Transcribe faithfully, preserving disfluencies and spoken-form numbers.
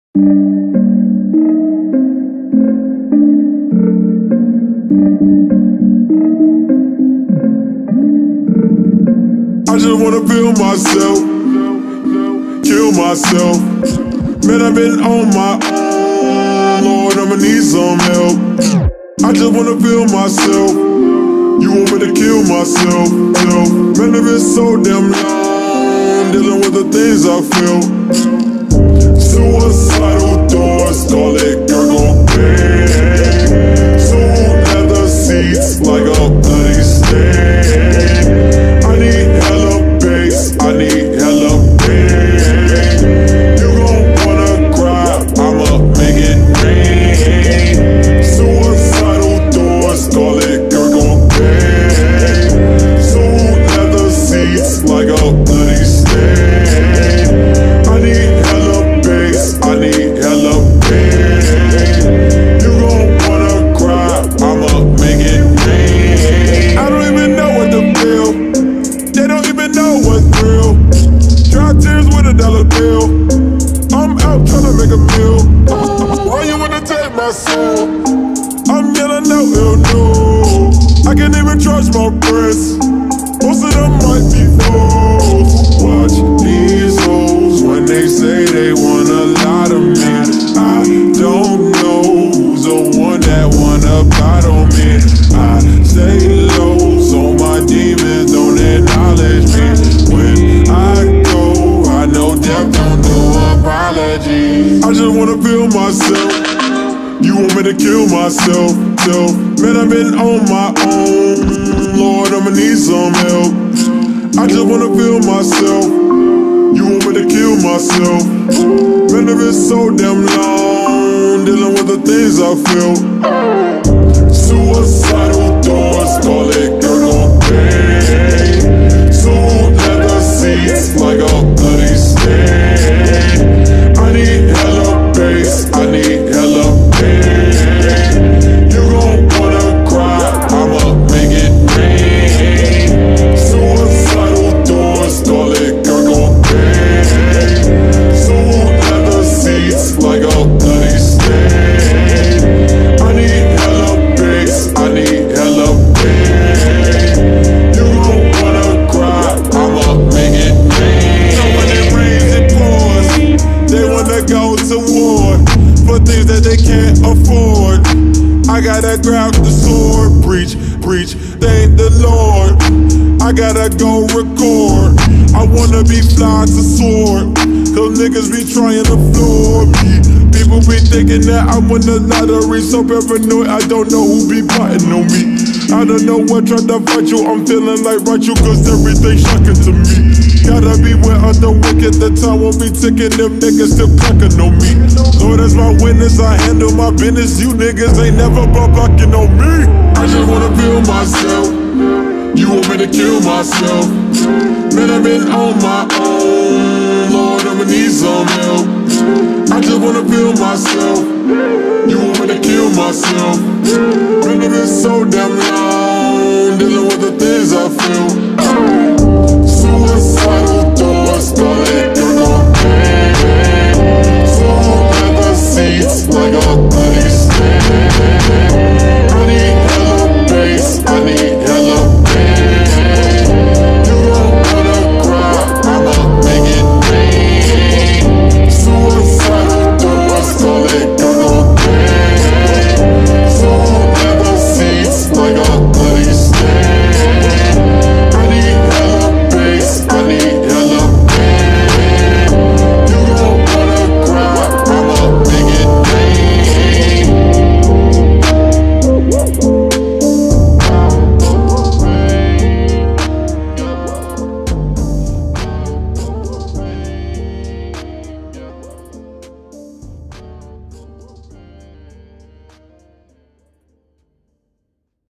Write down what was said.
I just wanna feel myself, kill myself. Man, I've been on my own, Lord, I'ma need some help. I just wanna feel myself, you want me to kill myself, self. Man, I've been so damn long, dealing with the things I feel. Suicidal thoughts, call it gurgle pain. Soul leather seats like a bloody stain. I need hella bass, I need hella pain. You gon' wanna cry, I'ma make it rain. Suicidal thoughts, call it gurgle pain. Soul leather seats like a bloody stain. I need hella bass, I need hella pain. You gon' wanna cry, I'ma make it rain. I don't even know what to feel, they don't even know what's real. Dry tears with a dollar bill, I'm out tryna make a meal. Why you wanna take my soul? I'm yelling out ill news. I can't even trust my friends, most of them might be fools. Watch these hoes when they say they wanna lie to me. I don't know who's the one that wanna battle me. I stay low so my demons don't acknowledge me. When I go, I know death don't do apologies. I just wanna feel myself, you want me to kill myself, self. Man, I've been on my own, Lord, I'ma need some help. I just wanna feel myself, you want me to kill myself. Man, I've been so damn long, dealing with the things I feel. Suicidal thoughts, call it gurgle pain. Soul leather seats like a bloody stain. I need hella bass, I need hella pain. You gon' wanna cry, I'ma make it rain. Suicidal thoughts, call it gurgle pain. Soul leather seats like a bloody stain. I need hella bass, I need hella pain. You gon' wanna cry, I'ma make it rain. So when it rains, it pours. They wanna go to war for things that they can't afford. I gotta grab the sword, preach, preach, thank the Lord. I gotta go record, I wanna be fly to sword, cause niggas be trying to floor me. People be thinking that I win the lottery, so paranoid I don't know who be plotting on me. I don't know what tried to fight you, I'm feeling like right you, cause everything shocking to me. Gotta be where the wicked, the time won't be ticking, them niggas still clocking on me. Lord, as my witness, I handle my business, you niggas ain't never bucking on me. I just wanna feel myself, you want me to kill myself. Man, I've been on my own, Lord, I'ma need some help. I just wanna feel myself, you want me to kill myself. Man, I've been so damn long, dealing with the things I feel.